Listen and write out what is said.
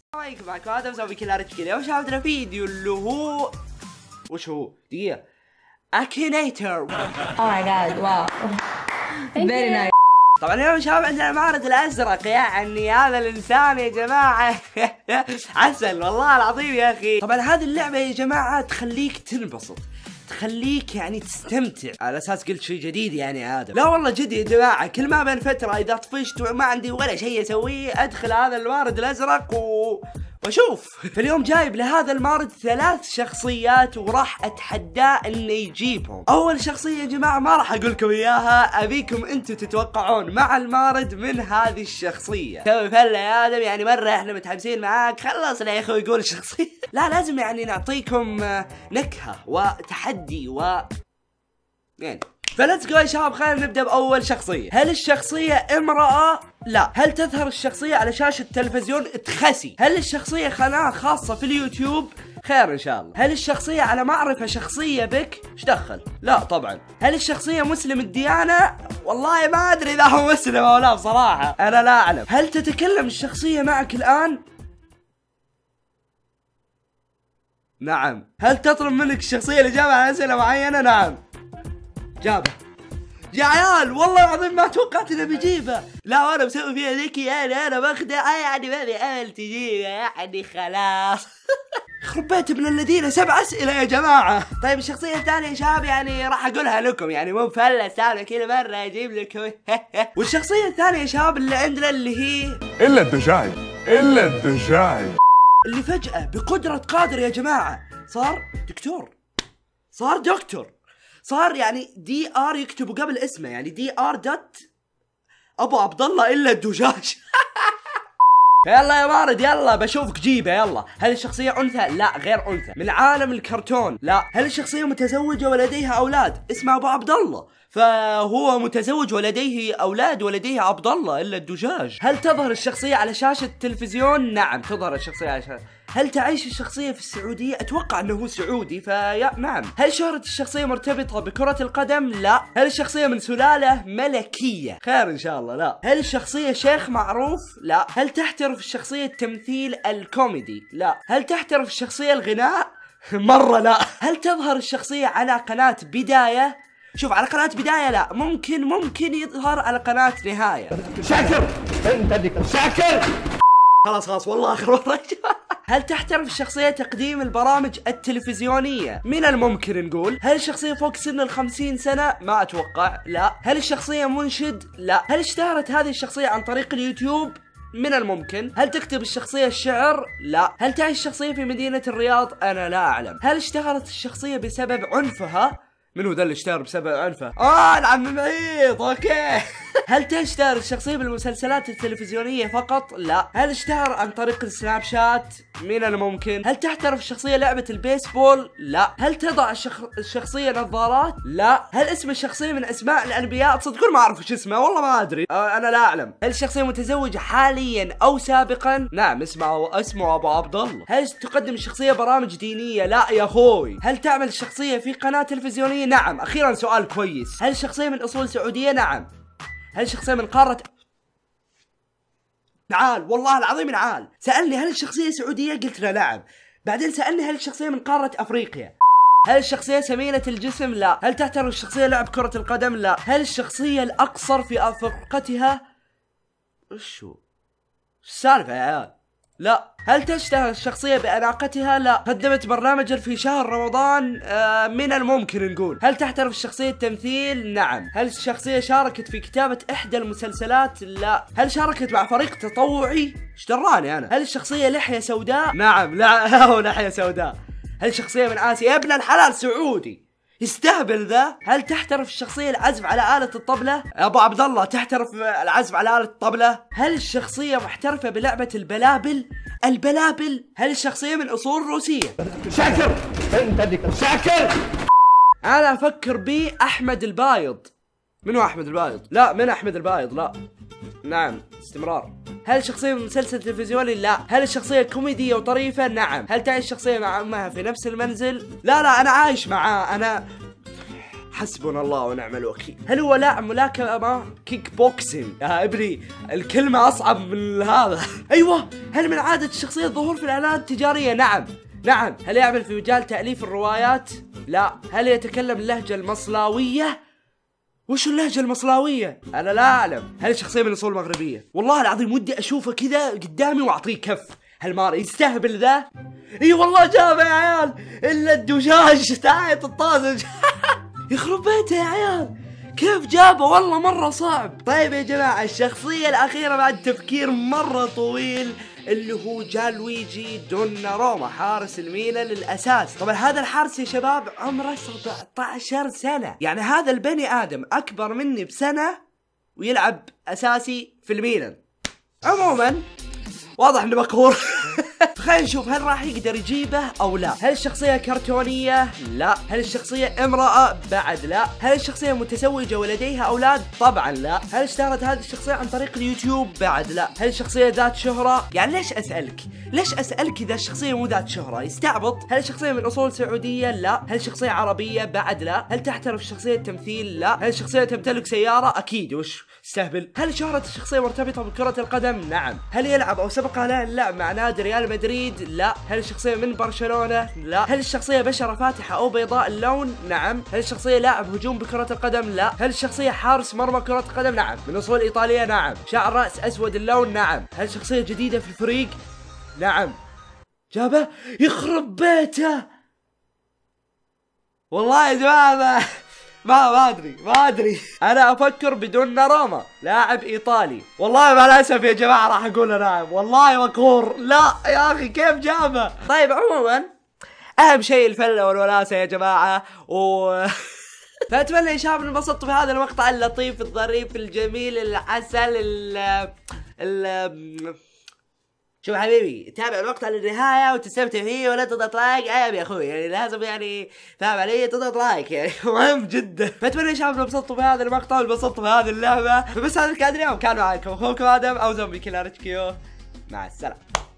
السلام عليكم، معكم ادم مسوي كل ارج كذا. وش عندنا فيديو اللي هو وش هو؟ دقيقة اكينيتر. اوه ماي جاد واو فيري نايس. طبعا اليوم شباب عندنا المعرض الازرق، يعني هذا الانسان يا جماعة عسل والله العظيم يا اخي. طبعا هذه اللعبة يا جماعة تخليك تنبسط، تخليك يعني تستمتع، على اساس قلت شيء جديد يعني ادم. لا والله جد يا جماعه، كل ما بين فتره اذا طفشت وما عندي ولا شيء اسويه ادخل هذا المعرض الازرق واشوف. فاليوم جايب لهذا المعرض 3 شخصيات وراح اتحداه انه يجيبهم. اول شخصيه يا جماعه ما راح اقول لكم اياها، ابيكم انتم تتوقعون مع المعرض من هذه الشخصيه. توي فله يا ادم، يعني مره احنا متحمسين معاك، خلصنا يا اخوي يقول الشخصيه. لا لازم يعني نعطيكم نكهه وتحدي يعني فلتس جو يا شباب. خلينا نبدا باول شخصيه. هل الشخصيه امراه؟ لا. هل تظهر الشخصيه على شاشه التلفزيون؟ تخسي. هل الشخصيه قناه خاصه في اليوتيوب؟ خير ان شاء الله. هل الشخصيه على معرفه شخصيه بك؟ ايش دخل؟ لا طبعا. هل الشخصيه مسلم الديانه؟ والله ما ادري اذا هو مسلم او لا بصراحه، انا لا اعلم. هل تتكلم الشخصيه معك الان؟ نعم. هل تطلب منك الشخصيه الاجابه على اسئله معينه؟ نعم. جابه يا عيال، والله العظيم ما توقعت انه بيجيبه. لا وانا مسوي فيها ذكي، يعني انا باخذه يعني ما ابي امل تجيبه، يعني خلاص. يخرب بيت ابن الذين، 7 اسئله يا جماعه. طيب الشخصيه الثانيه يا شباب يعني راح اقولها لكم، يعني مو مفلس انا كذا مره اجيب لكم. والشخصيه الثانيه يا شباب اللي عندنا اللي هي الا الدجاج، الا الدجاج اللي فجاه بقدره قادر يا جماعه صار دكتور، صار دكتور، صار يعني دي ار يكتبوا قبل اسمه، يعني دي ار دوت ابو عبد الله الا الدجاج. يلا يا مارد يلا بشوفك جيبه يلا. هل الشخصيه انثى؟ لا غير انثى. من عالم الكرتون؟ لا. هل الشخصيه متزوجه ولديها اولاد؟ اسمه ابو عبد الله، فهو متزوج ولديه اولاد ولديه عبد الله الا الدجاج. هل تظهر الشخصيه على شاشه التلفزيون؟ نعم تظهر الشخصيه على شاشه. هل تعيش الشخصيه في السعوديه؟ اتوقع انه هو سعودي فيا نعم. هل شهرة الشخصيه مرتبطه بكره القدم؟ لا. هل الشخصيه من سلاله ملكيه؟ خير ان شاء الله. لا. هل الشخصيه شيخ معروف؟ لا. هل تحترف الشخصيه التمثيل الكوميدي؟ لا. هل تحترف الشخصيه الغناء؟ مره لا. هل تظهر الشخصيه على قناه بدايه؟ شوف على قناة بداية لا، ممكن يظهر على قناة نهاية. شاكر انت ديك شاكر. خلاص والله اخر مرة. هل تحترف الشخصية تقديم البرامج التلفزيونية؟ من الممكن نقول. هل الشخصية فوق سن 50 سنة؟ ما اتوقع. لا. هل الشخصية منشد؟ لا. هل اشتهرت هذه الشخصية عن طريق اليوتيوب؟ من الممكن. هل تكتب الشخصية الشعر؟ لا. هل تعيش الشخصية في مدينة الرياض؟ انا لا اعلم. هل اشتهرت الشخصية بسبب عنفها؟ من هو ذا اللي اشتهر بسبب عنفه؟ العم معيط. اوكي. هل تشتهر الشخصية بالمسلسلات التلفزيونية فقط؟ لا. هل اشتهر عن طريق السناب شات؟ من الممكن. هل تحترف الشخصية لعبة البيسبول؟ لا. هل تضع الشخصية نظارات؟ لا. هل اسم الشخصية من اسماء الانبياء؟ تصدقون ما اعرف وش اسمه، والله ما ادري. انا لا اعلم. هل الشخصية متزوجة حاليا او سابقا؟ نعم اسمه ابو عبد الله. هل تقدم الشخصية برامج دينية؟ لا يا اخوي. هل تعمل الشخصية في قناة تلفزيونية؟ نعم. اخيرا سؤال كويس. هل الشخصية من اصول سعودية؟ نعم. هل الشخصية من قارة نعال؟ والله العظيم نعال. سألني هل الشخصية سعودية؟ قلت له نعم. بعدين سألني هل الشخصية من قارة أفريقيا؟ هل الشخصية سمينة الجسم؟ لا. هل تحترف الشخصية لعب كرة القدم؟ لا. هل الشخصية الأقصر في فرقتها؟ وشو السالفة يا عيال؟ لا. هل تشتهر الشخصية بأناقتها؟ لا. قدمت برنامجا في شهر رمضان؟ من الممكن نقول. هل تحترف الشخصية التمثيل؟ نعم. هل الشخصية شاركت في كتابة إحدى المسلسلات؟ لا. هل شاركت مع فريق تطوعي؟ ايش دراني أنا؟ هل الشخصية لحية سوداء؟ نعم. لا هو لحية سوداء. هل الشخصية من آسيا؟ يا ابن الحلال سعودي يستهبل ذا. هل تحترف الشخصية العزف على آلة الطبلة؟ أبو عبد الله تحترف العزف على آلة الطبلة؟ هل الشخصية محترفة بلعبة البلابل؟ هل الشخصية من أصول روسية؟ شاكر انت ديك شاكر. أنا أفكر بي أحمد البايض. من هو أحمد البايض؟ لا من أحمد البايض لا. نعم استمرار. هل الشخصية من مسلسل تلفزيوني؟ لا. هل الشخصية كوميدية وطريفة؟ نعم. هل تعيش الشخصية مع أمها في نفس المنزل؟ لا أنا عايش معاه. أنا حسبنا الله ونعم الوكيل. هل هو لاعب ملاكمة كيك بوكسينج؟ يا ابني الكلمة أصعب من هذا. أيوة. هل من عادة الشخصية الظهور في الإعلانات التجارية؟ نعم. نعم. هل يعمل في مجال تأليف الروايات؟ لا. هل يتكلم اللهجة المصلاوية؟ وش اللهجة المصلاوية؟ أنا لا أعلم. هل الشخصية من أصول مغربية؟ والله العظيم ودي أشوفه كذا قدامي وأعطيه كف. هالمار يستهبل ذا؟ اي والله جابه يا عيال، الا الدجاج تاعت الطازج. يخرب بيته يا عيال، كيف جابه؟ والله مرة صعب. طيب يا جماعة الشخصية الأخيرة بعد تفكير مرة طويل اللي هو جالويجي دوناروما، حارس الميلان الأساس. طبعا هذا الحارس يا شباب عمره 17 سنة، يعني هذا البني آدم أكبر مني بسنة ويلعب أساسي في الميلان. عموما واضح انه مقهور. خلينا نشوف هل راح يقدر يجيبه او لا. هل الشخصية كرتونية؟ لا. هل الشخصية امرأة؟ بعد لا. هل الشخصية متزوجة ولديها اولاد؟ طبعا لا. هل اشتهرت هذه الشخصية عن طريق اليوتيوب؟ بعد لا. هل الشخصية ذات شهرة؟ يعني ليش اسألك؟ ليش اسألك اذا الشخصية مو ذات شهرة؟ يستعبط. هل الشخصية من اصول سعودية؟ لا. هل الشخصية عربية؟ بعد لا. هل تحترف الشخصية التمثيل؟ لا. هل الشخصية تمتلك سيارة؟ اكيد. وش استهبل. هل شهرة الشخصية مرتبطة بكرة القدم؟ نعم. هل يلعب او سبق له اللعب مع نادي ريال مدريد؟ لا. هل الشخصية من برشلونة؟ لا. هل الشخصية بشرة فاتحة او بيضاء اللون؟ نعم. هل الشخصية لاعب هجوم بكرة القدم؟ لا. هل الشخصية حارس مرمى كرة القدم؟ نعم. من اصول ايطالية؟ نعم. شعر رأس اسود اللون؟ نعم. هل الشخصية جديدة في الفريق؟ نعم. جابه؟ يخرب بيته. والله يا جماعة ما ادري. انا افكر بدوناروما لاعب ايطالي. والله مع الاسف يا جماعه راح اقول نعم. والله مقهور. لا يا اخي كيف جابه؟ طيب عموما اهم شيء الفله والوناسه يا جماعه فاتمنى يا شباب انبسطتوا في هذا المقطع اللطيف الظريف الجميل العسل شوف حبيبي تابع المقطع للنهاية وتستمتع فيه ولا تضغط لايك. عيب يا اخوي، يعني لازم يعني فاهم علي تضغط لايك، يعني مهم جدا. فاتمنى يا شباب انبسطتوا في هذا المقطع وانبسطتوا في هذه اللعبة. فبس هذا كان اليوم، كان معكم اخوكم ادم او زومبي كيلر HQ. مع السلامة.